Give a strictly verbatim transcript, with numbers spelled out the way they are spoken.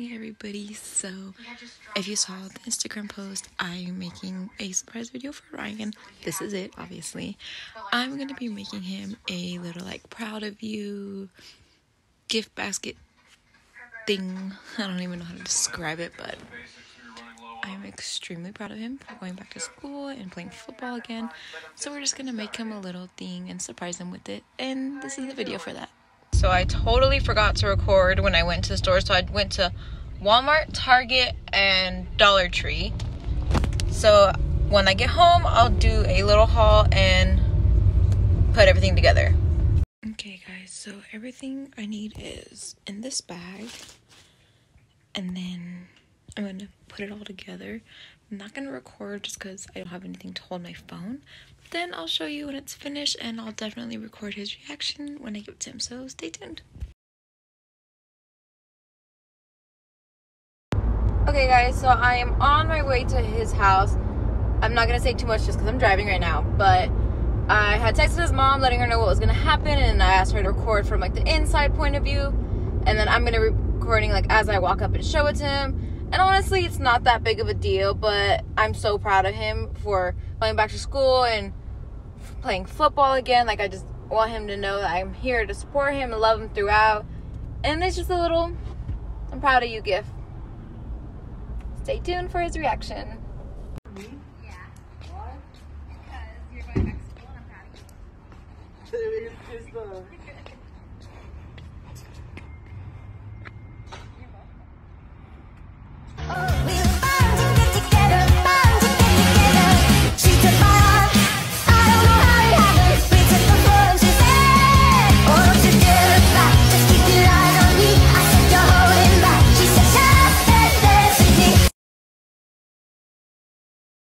Hey everybody, so if you saw the Instagram post, I'm making a surprise video for Ryan. This is it, obviously. I'm going to be making him a little like proud of you gift basket thing. I don't even know how to describe it, but I'm extremely proud of him for going back to school and playing football again. So we're just going to make him a little thing and surprise him with it, and this is the video for that. So I totally forgot to record when I went to the store. So I went to Walmart, Target, and Dollar Tree. So when I get home, I'll do a little haul and put everything together. Okay guys, so everything I need is in this bag. And then I'm going to put it all together. I'm not going to record just because I don't have anything to hold my phone. But then I'll show you when it's finished, and I'll definitely record his reaction when I give it to him. So stay tuned. Okay guys, so I am on my way to his house. I'm not going to say too much just because I'm driving right now. But I had texted his mom letting her know what was going to happen. And I asked her to record from like the inside point of view. And then I'm going to be recording like as I walk up and show it to him. And honestly, it's not that big of a deal, but I'm so proud of him for going back to school and playing football again. Like, I just want him to know that I'm here to support him and love him throughout. And it's just a little, I'm proud of you gift. Stay tuned for his reaction. Yeah. Why? Because you're going back to school and I'm proud of you.